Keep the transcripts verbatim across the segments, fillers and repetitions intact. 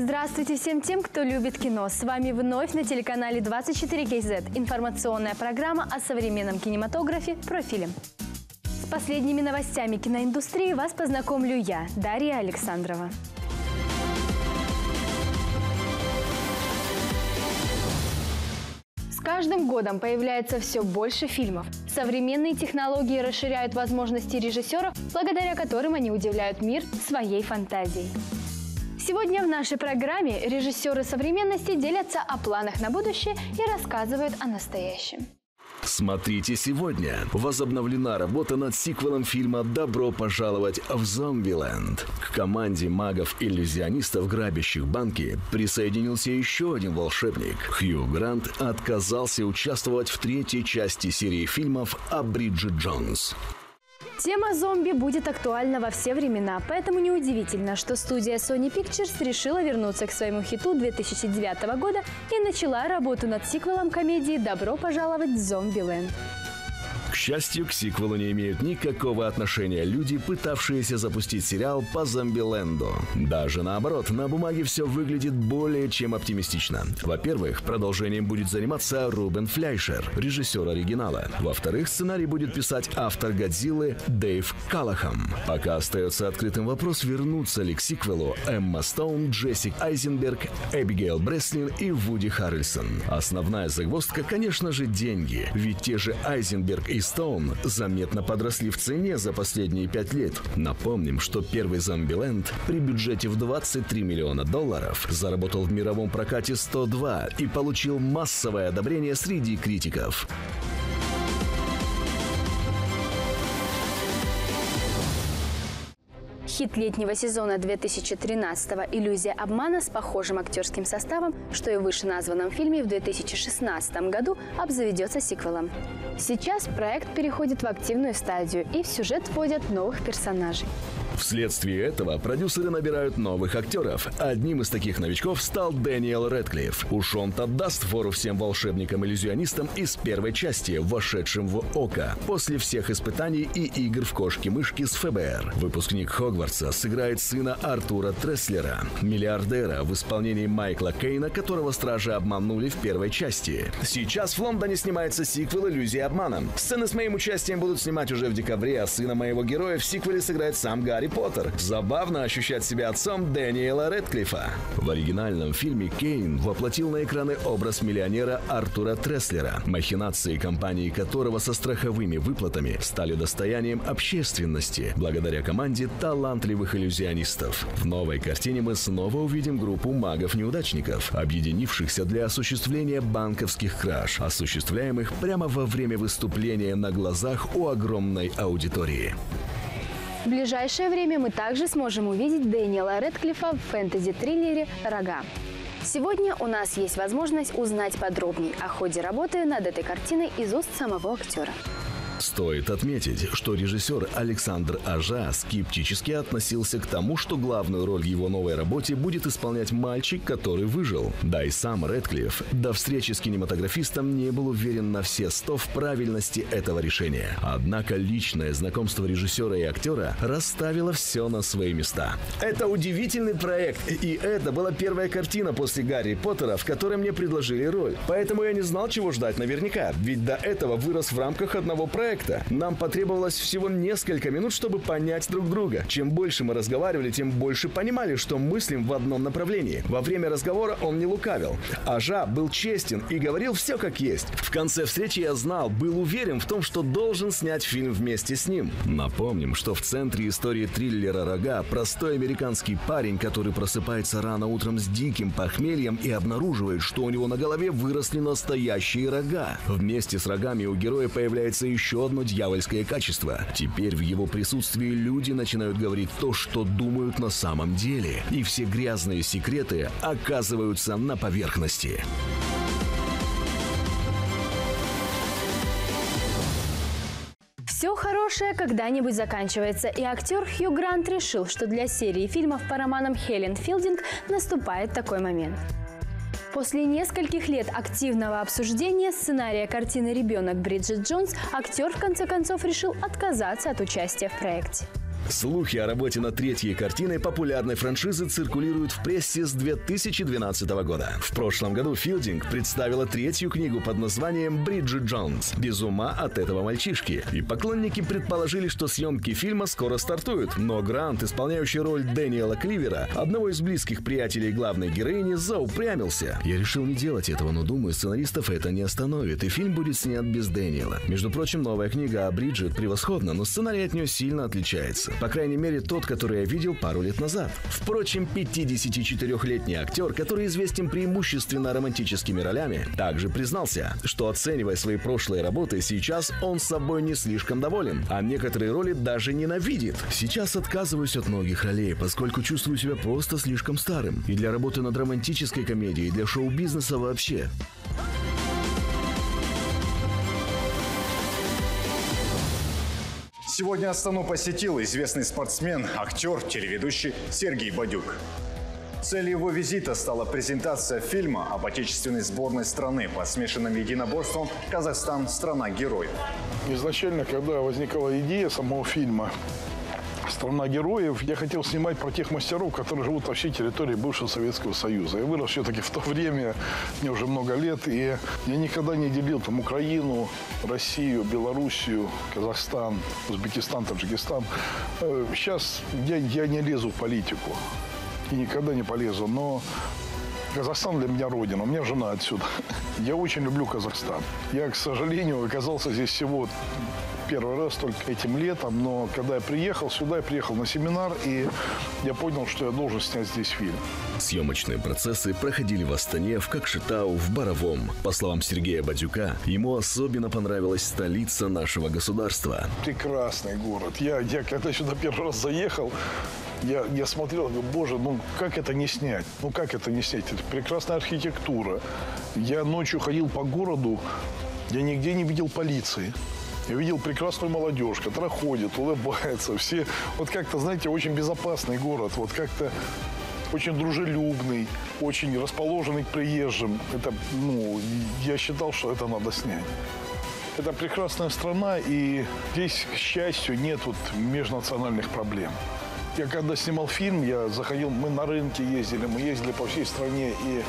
Здравствуйте всем тем, кто любит кино. С вами вновь на телеканале двадцать четыре кей зет информационная программа о современном кинематографе «Профилем». С последними новостями киноиндустрии вас познакомлю я, Дарья Александрова. С каждым годом появляется все больше фильмов. Современные технологии расширяют возможности режиссеров, благодаря которым они удивляют мир своей фантазией. Сегодня в нашей программе режиссеры современности делятся о планах на будущее и рассказывают о настоящем. Смотрите сегодня. Возобновлена работа над сиквелом фильма «Добро пожаловать в Зомбиленд». К команде магов-иллюзионистов, грабящих банки, присоединился еще один волшебник. Хью Грант отказался участвовать в третьей части серии фильмов о Бриджит Джонс. Тема зомби будет актуальна во все времена, поэтому неудивительно, что студия Sony Pictures решила вернуться к своему хиту две тысячи девятого года и начала работу над сиквелом комедии «Добро пожаловать в Зомбиленд». К счастью, к сиквелу не имеют никакого отношения люди, пытавшиеся запустить сериал по Зомбиленду. Даже наоборот, на бумаге все выглядит более чем оптимистично. Во-первых, продолжением будет заниматься Рубен Флейшер, режиссер оригинала. Во-вторых, сценарий будет писать автор «Годзиллы» Дэйв Каллахам. Пока остается открытым вопрос, вернутся ли к сиквелу Эмма Стоун, Джессик Айзенберг, Эбигейл Бреслин и Вуди Харрельсон. Основная загвоздка, конечно же, деньги. Ведь те же Айзенберг и Стоун заметно подросли в цене за последние пять лет. Напомним, что первый «Зомбиленд» при бюджете в двадцать три миллиона долларов заработал в мировом прокате сто два и получил массовое одобрение среди критиков. Хит летнего сезона две тысячи тринадцатого «Иллюзия обмана» с похожим актерским составом, что и в вышеназванном фильме в две тысячи шестнадцатом году обзаведется сиквелом. Сейчас проект переходит в активную стадию и в сюжет вводят новых персонажей. Вследствие этого продюсеры набирают новых актеров. Одним из таких новичков стал Дэниел Рэдклифф. Уж он-то даст фору всем волшебникам-иллюзионистам из первой части, вошедшим в «Око», после всех испытаний и игр в кошки-мышки с эф бэ эр. Выпускник Хогвартса сыграет сына Артура Треслера, миллиардера в исполнении Майкла Кейна, которого стражи обманули в первой части. Сейчас в Лондоне снимается сиквел «Иллюзии обмана». Сцены с моим участием будут снимать уже в декабре, а сына моего героя в сиквеле сыграет сам Гарри Поттер. Забавно ощущать себя отцом Дэниела Рэдклиффа. В оригинальном фильме Кейн воплотил на экраны образ миллионера Артура Треслера, махинации компании которого со страховыми выплатами стали достоянием общественности, благодаря команде талантливых иллюзионистов. В новой картине мы снова увидим группу магов-неудачников, объединившихся для осуществления банковских краж, осуществляемых прямо во время выступления на глазах у огромной аудитории. В ближайшее время мы также сможем увидеть Дэниела Рэдклиффа в фэнтези-триллере «Рога». Сегодня у нас есть возможность узнать подробнее о ходе работы над этой картиной из уст самого актера. Стоит отметить, что режиссер Александр Ажа скептически относился к тому, что главную роль в его новой работе будет исполнять мальчик, который выжил. Да и сам Рэдклифф до встречи с кинематографистом не был уверен на все сто в правильности этого решения. Однако личное знакомство режиссера и актера расставило все на свои места. Это удивительный проект, и это была первая картина после Гарри Поттера, в которой мне предложили роль. Поэтому я не знал, чего ждать наверняка, ведь до этого вырос в рамках одного проекта. Нам потребовалось всего несколько минут, чтобы понять друг друга. Чем больше мы разговаривали, тем больше понимали, что мыслим в одном направлении. Во время разговора он не лукавил. Ажа был честен и говорил все как есть. В конце встречи я знал, был уверен в том, что должен снять фильм вместе с ним. Напомним, что в центре истории триллера «Рога» простой американский парень, который просыпается рано утром с диким похмельем и обнаруживает, что у него на голове выросли настоящие рога. Вместе с рогами у героя появляется еще одно дьявольское качество. Теперь в его присутствии люди начинают говорить то, что думают на самом деле. И все грязные секреты оказываются на поверхности. Все хорошее когда-нибудь заканчивается, и актер Хью Грант решил, что для серии фильмов по романам Хелен Филдинг наступает такой момент. После нескольких лет активного обсуждения сценария картины «Ребенок Бриджит Джонс» актер в конце концов решил отказаться от участия в проекте. Слухи о работе над третьей картиной популярной франшизы циркулируют в прессе с две тысячи двенадцатого года. В прошлом году Филдинг представила третью книгу под названием «Бриджит Джонс. Без ума от этого мальчишки». И поклонники предположили, что съемки фильма скоро стартуют. Но Грант, исполняющий роль Дэниела Кливера, одного из близких приятелей главной героини, заупрямился. «Я решил не делать этого, но думаю, сценаристов это не остановит, и фильм будет снят без Дэниела. Между прочим, новая книга о Бриджит превосходна, но сценарий от нее сильно отличается. По крайней мере, тот, который я видел пару лет назад». Впрочем, пятидесятичетырёхлетний актер, который известен преимущественно романтическими ролями, также признался, что, оценивая свои прошлые работы, сейчас он собой не слишком доволен, а некоторые роли даже ненавидит. «Сейчас отказываюсь от многих ролей, поскольку чувствую себя просто слишком старым. И для работы над романтической комедией, и для шоу-бизнеса вообще». Сегодня Астану посетил известный спортсмен, актер, телеведущий Сергей Бадюк. Целью его визита стала презентация фильма об отечественной сборной страны по смешанным единоборствам «Казахстан. Страна-герой». Изначально, когда возникла идея самого фильма «Страна героев», я хотел снимать про тех мастеров, которые живут по всей территории бывшего Советского Союза. Я вырос все-таки в то время, мне уже много лет, и я никогда не делил там Украину, Россию, Белоруссию, Казахстан, Узбекистан, Таджикистан. Сейчас я, я не лезу в политику и никогда не полезу, но Казахстан для меня родина, у меня жена отсюда. Я очень люблю Казахстан. Я, к сожалению, оказался здесь всего первый раз только этим летом, но когда я приехал сюда, я приехал на семинар, и я понял, что я должен снять здесь фильм. Съемочные процессы проходили в Астане, в Кокшетау, в Боровом. По словам Сергея Бадюка, ему особенно понравилась столица нашего государства. Прекрасный город. Я, я когда сюда первый раз заехал, Я, я смотрел, говорю, боже, ну как это не снять? Ну как это не снять? Это прекрасная архитектура. Я ночью ходил по городу, я нигде не видел полиции. Я видел прекрасную молодежь, которая ходит, улыбается. Все, вот как-то, знаете, очень безопасный город. Вот как-то очень дружелюбный, очень расположенный к приезжим. Это, ну, я считал, что это надо снять. Это прекрасная страна, и здесь, к счастью, нет вот межнациональных проблем. Я когда снимал фильм, я заходил, мы на рынке ездили, мы ездили по всей стране, и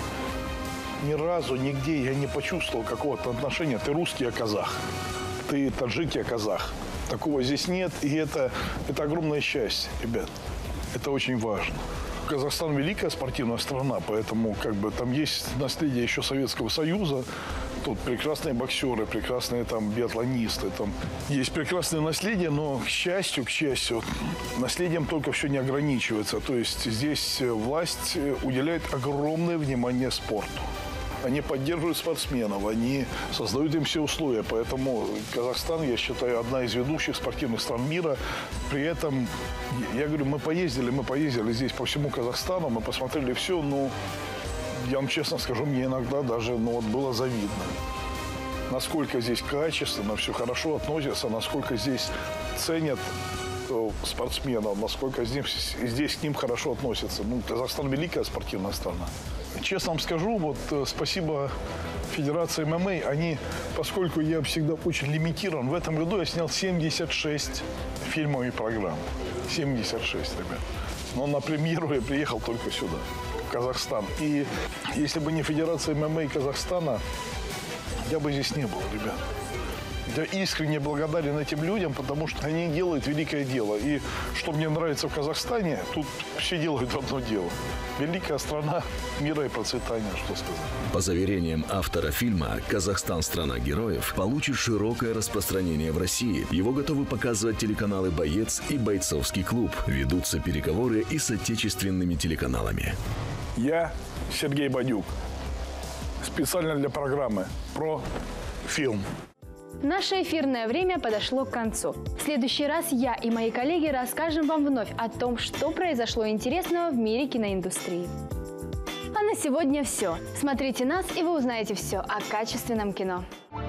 ни разу, нигде я не почувствовал какого-то отношения. Ты русский, я казах. Ты таджик, я казах. Такого здесь нет, и это, это огромное счастье, ребят. Это очень важно. Казахстан великая спортивная страна, поэтому как бы там есть наследие еще Советского Союза. Тут прекрасные боксеры, прекрасные там биатлонисты. Там есть прекрасное наследие, но к счастью, к счастью, наследием только все не ограничивается. То есть здесь власть уделяет огромное внимание спорту. Они поддерживают спортсменов, они создают им все условия. Поэтому Казахстан, я считаю, одна из ведущих спортивных стран мира. При этом, я говорю, мы поездили, мы поездили здесь по всему Казахстану, мы посмотрели все, но я вам честно скажу, мне иногда даже ну, вот было завидно. Насколько здесь качественно, все хорошо относятся, насколько здесь ценят спортсменов, насколько здесь, здесь к ним хорошо относятся. Ну, Казахстан великая спортивная страна. Честно вам скажу, вот спасибо Федерации эм эм а, они, поскольку я всегда очень лимитирован, в этом году я снял семьдесят шесть фильмов и программ. семьдесят шесть, ребят. Но на премьеру я приехал только сюда, в Казахстан. И если бы не Федерация эм эм а Казахстана, я бы здесь не был, ребят. Я искренне благодарен этим людям, потому что они делают великое дело. И что мне нравится в Казахстане, тут все делают одно дело. Великая страна мира и процветания, что сказать. По заверениям автора фильма, «Казахстан. Страна героев» получит широкое распространение в России. Его готовы показывать телеканалы «Боец» и «Бойцовский клуб». Ведутся переговоры и с отечественными телеканалами. Я Сергей Бадюк. Специально для программы про фильм. Наше эфирное время подошло к концу. В следующий раз я и мои коллеги расскажем вам вновь о том, что произошло интересного в мире киноиндустрии. А на сегодня все. Смотрите нас, и вы узнаете все о качественном кино.